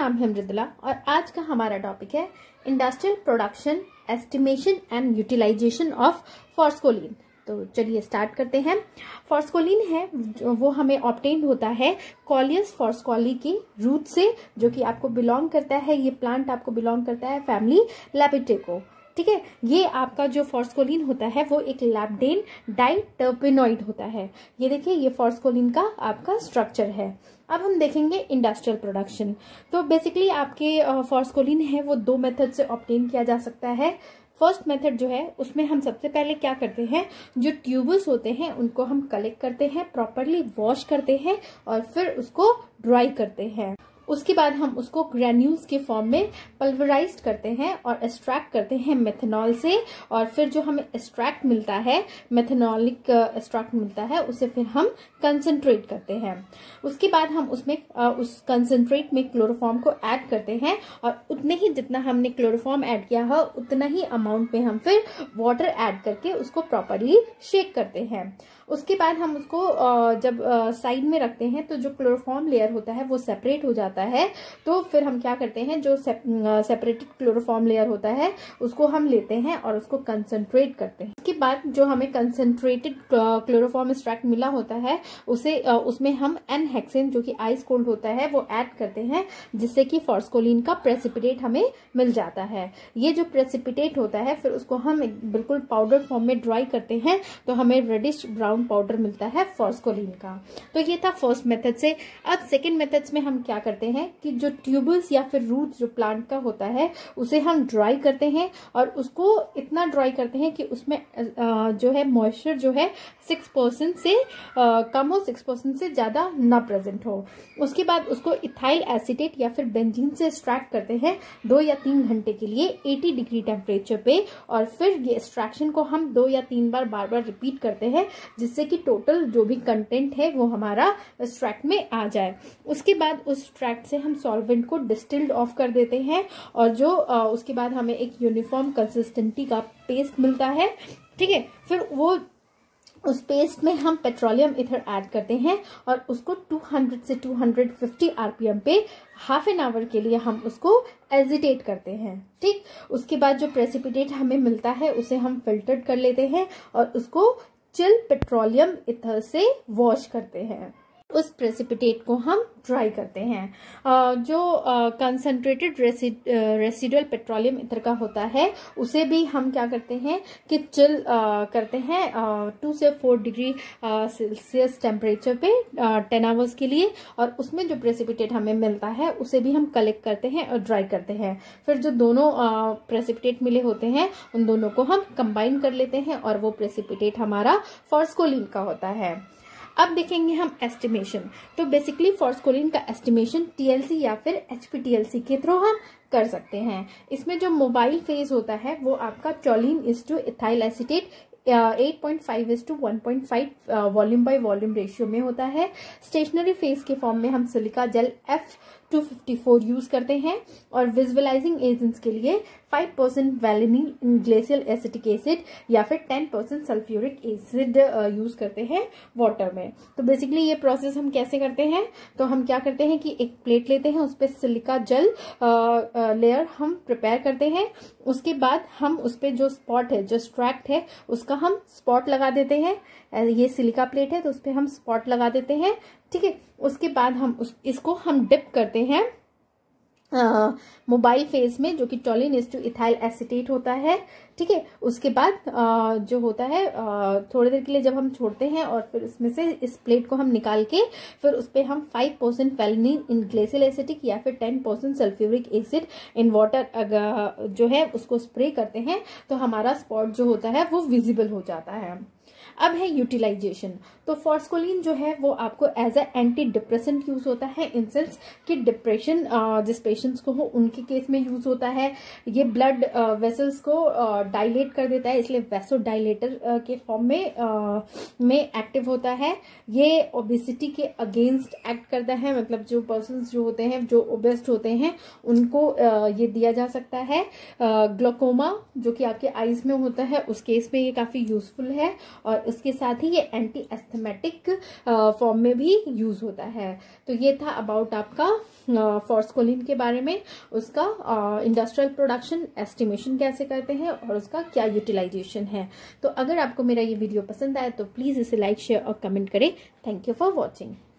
नाम है मृदुला और आज का हमारा टॉपिक है industrial production, estimation and utilization of फॉस्फोलिन। तो चलिए स्टार्ट करते हैं। फॉस्फोलिन है वो हमें ऑब्टेन्ड होता है कॉलियस फॉस्फोली के रूट से, जो कि आपको बिलोंग करता है, ये प्लांट आपको बिलोंग करता है फैमिली लैपिटेको। ठीक है, ये आपका जो फॉस्फोलिन होता है वो एक लैप्डेन डाइटर्पेनॉइड होता है। ये देखिए, ये फॉस्फोलिन का आपका स्ट्रक्चर है। अब हम देखेंगे इंडस्ट्रियल प्रोडक्शन। तो बेसिकली आपके फॉस्फोलिन है वो दो मेथड से ऑब्टेन किया जा सकता है। फर्स्ट मेथड जो है उसमें हम सबसे पहले क्या करते हैं, जो ट्यूब्स होते हैं उनको हम कलेक्ट करते हैं, प्रॉपरली वॉश करते हैं और फिर उसको ड्राई करते हैं। उसके बाद हम उसको ग्रेन्यूल्स के फॉर्म में पल्वराइज्ड करते हैं और एक्सट्रैक्ट करते हैं मेथनॉल से, और फिर जो हमें एक्सट्रैक्ट मिलता है, मेथनॉलिक एक्सट्रैक्ट मिलता है, उसे फिर हम कंसंट्रेट करते हैं। उसके बाद हम उसमें उस कंसंट्रेट में क्लोरोफॉर्म को ऐड करते हैं और उतने ही जितना हमने क्लोरोफॉर्म ऐड किया है उतना ही अमाउंट में हम फिर वाटर ऐड करके उसको प्रॉपरली शेक करते हैं। उसके बाद हम उसको जब साइड में रखते हैं तो जो क्लोरोफॉर्म लेयर होता है वो सेपरेट हो जाता है। तो फिर हम क्या करते हैं, जो सेपरेटेड क्लोरोफॉर्म लेयर होता है उसको हम लेते हैं और उसको कंसंट्रेट करते हैं। उसके बाद जो हमें कंसंट्रेटेड क्लोरोफॉर्म एक्सट्रैक्ट मिला होता है उसे उसमें हम एन हेक्सेन, जो कि आइस कोल्ड होता है, वो ऐड करते हैं, जिससे कि फॉस्फोलिन का प्रेसिपिटेट हमें मिल जाता है। ये जो प्रेसिपिटेट होता है फिर उसको हम बिल्कुल पाउडर फॉर्म में ड्राई करते हैं तो हमें रेडिश ब्राउन पाउडर मिलता है फॉस्फोलिन का। तो ये था फर्स्ट मेथड से। अब सेकंड मेथड्स में हम क्या करते हैं कि जो ट्यूबल्स या फिर रूट्स जो प्लांट का होता है उसे हम ड्राई करते हैं और उसको इतना ड्राई करते हैं कि उसमें जो है मॉइस्चर जो है 6% से कम हो, 6% से ज्यादा ना प्रेजेंट हो। उसके बाद उसको इथाइल एसीटेट या फिर बेंजीन से एक्सट्रैक्ट करते हैं 2 या 3 घंटे के लिए 80 डिग्री टेम्परेचर पे, और फिर ये एक्सट्रैक्शन को हम 2 या 3 बार बार रिपीट करते हैं, जिससे कि टोटल जो भी कंटेंट है वो हमारा एक्सट्रैक्ट में आ जाए। उसके बाद उस एक्सट्रैक्ट से हम सॉल्वेंट को डिस्टिल्ड ऑफ कर देते हैं और जो उसके बाद हमें एक यूनिफॉर्म कंसिस्टेंसी का पेस्ट मिलता है। ठीक है, फिर वो उस पेस्ट में हम पेट्रोलियम ईथर ऐड करते हैं और उसको 200 से 250 आरपीएम पे हाफ एन आवर के लिए हम उसको एजिटेट करते हैं। ठीक, उसके बाद जो प्रेसिपिटेट हमें मिलता है उसे हम फिल्टर कर लेते हैं और उसको चिल पेट्रोलियम ईथर से वॉश करते हैं। उस प्रेसिपिटेट को हम ड्राई करते हैं। जो कंसंट्रेटेड रेसिडुअल पेट्रोलियम ईथर का होता है उसे भी हम क्या करते हैं कि चिल करते हैं 2 से 4 डिग्री सेल्सियस टेम्परेचर पे 10 आवर्स के लिए, और उसमें जो प्रेसिपिटेट हमें मिलता है उसे भी हम कलेक्ट करते हैं और ड्राई करते हैं। फिर जो दोनों प्रेसिपिटेट मिले होते हैं उन दोनों को हम कंबाइन कर लेते हैं और वो प्रेसिपिटेट हमारा फॉस्फोलिन का होता है। अब देखेंगे हम एस्टिमेशन। तो बेसिकली फॉस्फोलिन का एस्टिमेशन टीएलसी या फिर एचपीटीएलसी के थ्रू हम कर सकते हैं। इसमें जो मोबाइल फेज होता है वो आपका toluene is to ethyl acetate 8.5:1.5 volume by volume ratio में होता है। स्टेशनरी फेज के फॉर्म में हम सिलिका जेल F254 यूज करते हैं, और विजुअलाइजिंग एजेंट्स के लिए 5% वैलिनिल इन ग्लेशियल एसिटिक एसिड या फिर 10% सल्फ्यूरिक एसिड यूज करते हैं वाटर में। तो बेसिकली ये प्रोसेस हम कैसे करते हैं, तो हम क्या करते हैं कि एक प्लेट लेते हैं, उस पर सिलिका जेल लेयर हम प्रिपेयर करते हैं। उसके बाद हम उस पर जो स्पॉट है, जो एक्सट्रैक्ट है, उसका हम स्पॉट लगा देते हैं। ये सिलिका प्लेट है तो उस पर हम स्पॉट लगा देते हैं। ठीक है, उसके बाद हम इसको हम डिप करते हैं मोबाइल फेज में, जो कि toluene is to ethyl acetate होता है। ठीक है, उसके बाद जो होता है थोड़ी देर के लिए जब हम छोड़ते हैं और फिर इसमें से इस प्लेट को हम निकाल के फिर उस पर हम 5% वैलिनिल इन ग्लेशियल एसिटिक या फिर 10% सल्फ्यूरिक एसिड इन वाटर जो है उसको स्प्रे करते हैं, तो हमारा स्पॉट जो होता है वो विजिबल हो जाता है। अब है यूटिलाइजेशन। तो फॉस्फोलिन जो है वो आपको as a antidepressant use होता है, इन सेंस कि डिप्रेशन जिस पेशेंट्स को हो उनके केस में यूज होता है। ये ब्लड वेसल्स को डायलेट कर देता है, इसलिए वैसो डायलेटर के फॉर्म में एक्टिव होता है। ये ओबेसिटी के अगेंस्ट एक्ट करता है, मतलब जो पर्सन्स जो होते हैं, जो ओबेस्ट होते हैं, उनको ये दिया जा सकता है। ग्लोकोमा जो कि आपके आईज में होता है उस केस में ये काफी यूजफुल है, और उसके साथ ही ये एंटी एस्थमेटिक फॉर्म में भी यूज होता है। तो ये था अबाउट आपका फॉस्कोलिन के बारे में, उसका इंडस्ट्रियल प्रोडक्शन एस्टिमेशन कैसे करते हैं और उसका क्या यूटिलाइजेशन है। तो अगर आपको मेरा ये वीडियो पसंद आए तो प्लीज इसे लाइक, शेयर और कमेंट करें। Thank you for watching.